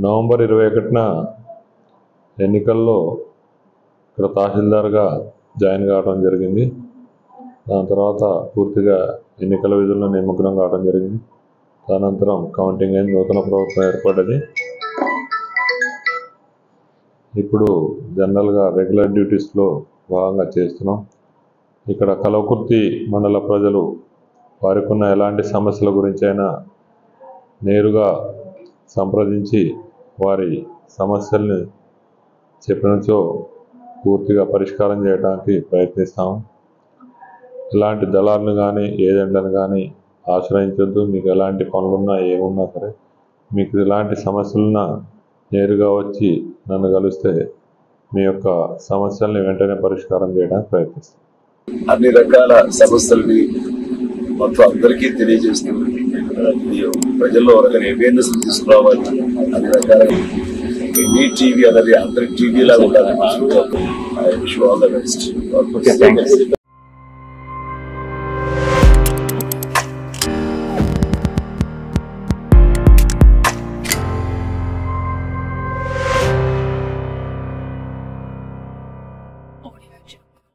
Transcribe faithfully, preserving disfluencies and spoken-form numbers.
November ఇరవై ఒకటిన ఎన్నికల్లో ఇక్కడ తహసీల్దార్గా జాయిన్ కావడం జరిగింది. దాని తర్వాత పూర్తిగా ఎన్నికల విధుల్లో నిమగ్నం కావడం జరిగింది. తదనంతరం కౌంటింగ్ అయిన నూతన ప్రభుత్వం ఏర్పడ్డది. ఇప్పుడు జనరల్గా రెగ్యులర్ డ్యూటీస్లో భాగంగా చేస్తున్నాం. ఇక్కడ కల్వకుర్తి మండల ప్రజలు వారికి ఉన్న ఎలాంటి సమస్యల గురించి అయినా నేరుగా సంప్రదించి వారి సమస్యల్ని చెప్పినచో పూర్తిగా పరిష్కారం చేయడానికి ప్రయత్నిస్తాము. ఎలాంటి దళాలను కానీ ఏజెంట్లను కానీ ఆశ్రయించొద్దు. మీకు ఎలాంటి పనులున్నా ఏమున్నా సరే, మీకు ఎలాంటి సమస్యలున్నా నేరుగా వచ్చి నన్ను కలిస్తే మీ యొక్క సమస్యల్ని వెంటనే పరిష్కారం చేయడానికి ప్రయత్నిస్తాం. అన్ని రకాల సమస్యల్ని మొత్తం అందరికీ తెలియజేస్తుంది. ప్రజల్లో ఒకరిని అవేర్నెస్ తీసుకురావాలి. అన్ని రకాల మీ టీవీ అనేది అందరి టీవీ లాగా ఉండాలి. I wish you all the best.